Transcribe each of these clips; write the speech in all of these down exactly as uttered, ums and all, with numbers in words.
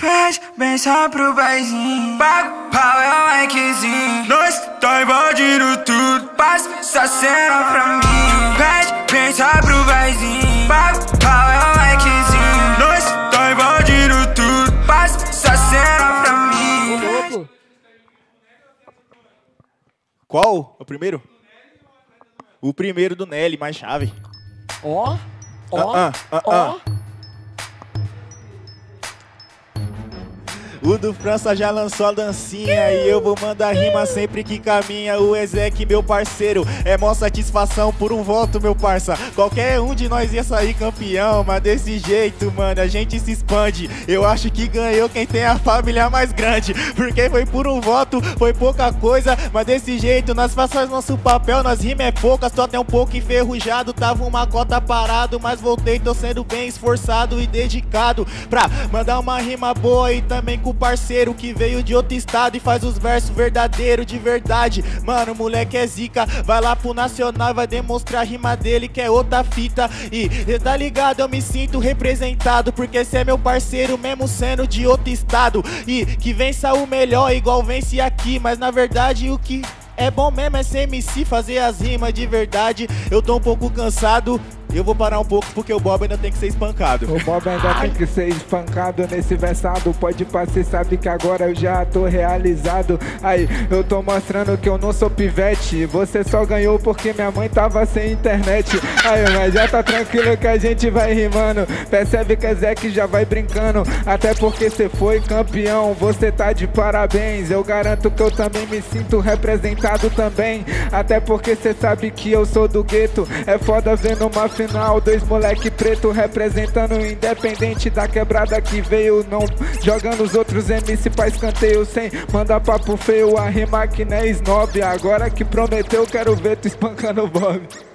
Pede bem só pro baizinho, pago pau é o likezinho. Nós tá invadindo tudo, passa essa cena pra mim. Pede bem só pro baizinho, pago pau é o likezinho. Nós tá invadindo tudo, passa essa cena pra mim. Qual? O primeiro? O primeiro do Nelly, mais chave. Ó, ó, Ah, ah, ó. ah. O do França já lançou a dancinha e eu vou mandar rima sempre que caminha. O Ezek, meu parceiro, é mó satisfação por um voto, meu parça. Qualquer um de nós ia sair campeão, mas desse jeito, mano, a gente se expande. Eu acho que ganhou quem tem a família mais grande, porque foi por um voto, foi pouca coisa, mas desse jeito nós fazemos nosso papel. Nós rima é poucas, tô até um pouco enferrujado. Tava uma cota parado, mas voltei, tô sendo bem esforçado e dedicado pra mandar uma rima boa e também com o parceiro que veio de outro estado e faz os versos verdadeiros de verdade. Mano, o moleque é zica, vai lá pro Nacional, vai demonstrar a rima dele que é outra fita. E tá ligado, eu me sinto representado, porque cê é meu parceiro mesmo sendo de outro estado. E que vença o melhor igual vence aqui, mas na verdade o que é bom mesmo é ser M C, fazer as rimas de verdade. Eu tô um pouco cansado, eu vou parar um pouco porque o Bob ainda tem que ser espancado. O Bob ainda tem que ser espancado nesse versado. Pode passar, sabe que agora eu já tô realizado. Aí, eu tô mostrando que eu não sou pivete. Você só ganhou porque minha mãe tava sem internet. Aí, mas já tá tranquilo que a gente vai rimando. Percebe que Ezek já vai brincando. Até porque você foi campeão, você tá de parabéns. Eu garanto que eu também me sinto representado também. Até porque cê sabe que eu sou do gueto. É foda ver numa final dois moleque preto representando o independente da quebrada que veio, não jogando os outros M C pra escanteio sem mandar papo feio, a rima que nem snob. Agora que prometeu, quero ver tu espancando o Bob.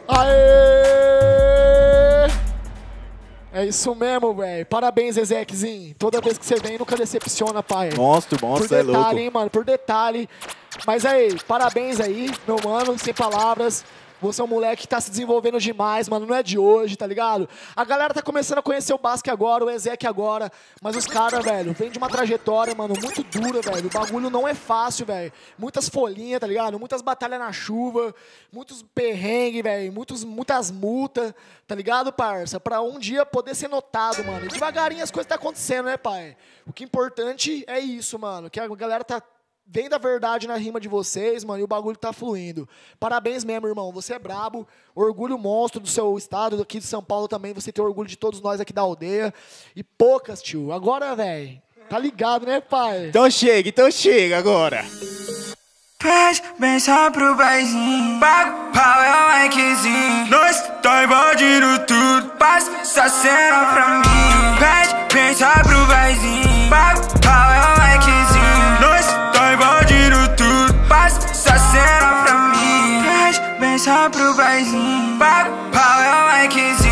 Aê! É isso mesmo, velho. Parabéns, Ezekzinho. Toda vez que você vem, nunca decepciona, pai. Monstro, monstro, por é detalhe, louco. hein, mano, por detalhe. Mas aí, parabéns aí, meu mano, sem palavras. Você é um moleque que tá se desenvolvendo demais, mano, não é de hoje, tá ligado? A galera tá começando a conhecer o Basque agora, o Ezek agora, mas os caras, velho, vem de uma trajetória, mano, muito dura, velho. O bagulho não é fácil, velho. Muitas folhinhas, tá ligado? Muitas batalhas na chuva, muitos perrengues, velho, muitos, muitas multas, tá ligado, parça? Pra um dia poder ser notado, mano. E devagarinho as coisas tá acontecendo, né, pai? O que é importante é isso, mano, que a galera tá vem da verdade na rima de vocês, mano, e o bagulho tá fluindo. Parabéns mesmo, irmão. Você é brabo. Orgulho monstro do seu estado, aqui de São Paulo também. Você tem orgulho de todos nós aqui da aldeia. E poucas, tio. Agora, velho, tá ligado, né, pai? Então chega, então chega agora. Pede bem só pro baizinho, pago pau é o likezinho. Nós tá invadindo tudo, passa essa cena pra mim. Pede bem só pro baizinho, pago pau é o likezinho. Nós tá invadindo tudo, passa essa cena pra mim. Pede bem só pro baizinho, pago pau é o likezinho.